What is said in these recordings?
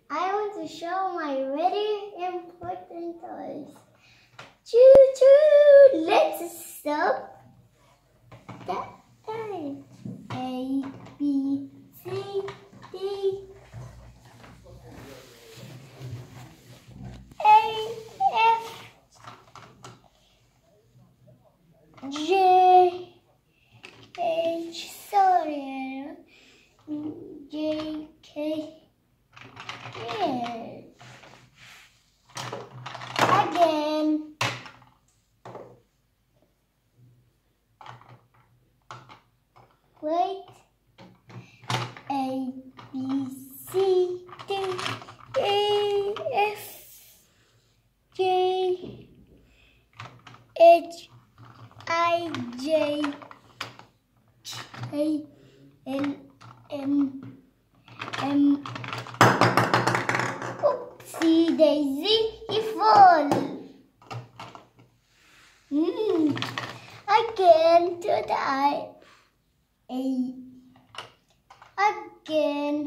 I want to show my very important toys. Choo choo! Let's stop that time. A, B, C, D, A, F, J, H, sorry, J, K, L. Again. Wait. A, B, C, D, E, F, G, H, I, J, K, L, M, N. Oopsie daisy, he fall. Again to the I. A. Again.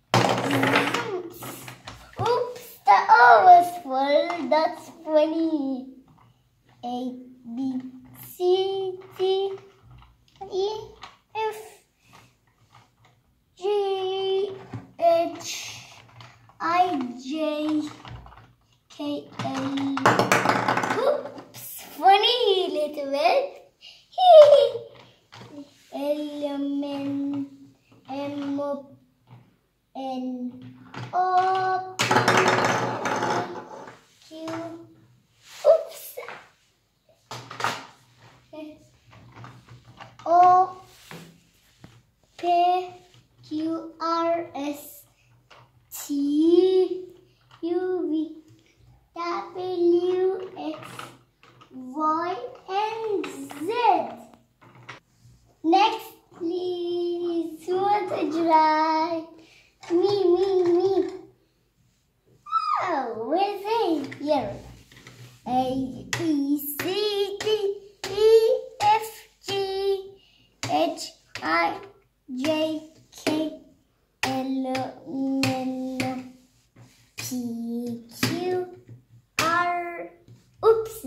Oops, the O was full. That's funny. A, B, C, D, E, F, G, H, I, J, K, L. Oops, funny little bit. L, M, N, O, P, Q. Oops. O, P, Q, R, S, T, U, V, W, X, Y, and Z. Next, please, who wants to try? Me. Oh, where's A? Here. A, B, C, D, E, F, G, H, I, J, K, L, M, P, Q, R. Oops.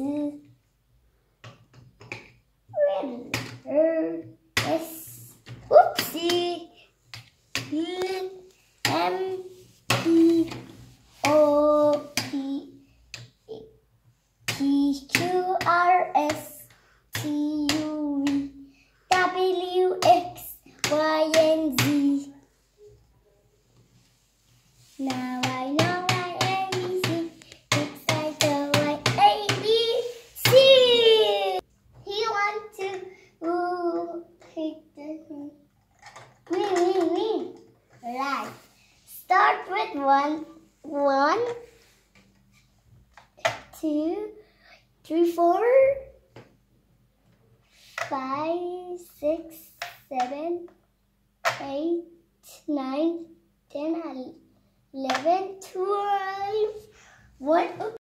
S. Oopsie. M, P, O, P, Q, R, S, T, U, V, W, X, Y, and Z. Now I know my ABC. It's like the Y, A, B, C. He wants to pick the me. Right. Start with one, 2, 3, 4, 5, 6, 7, 8, 9, 10, 11, 12. What?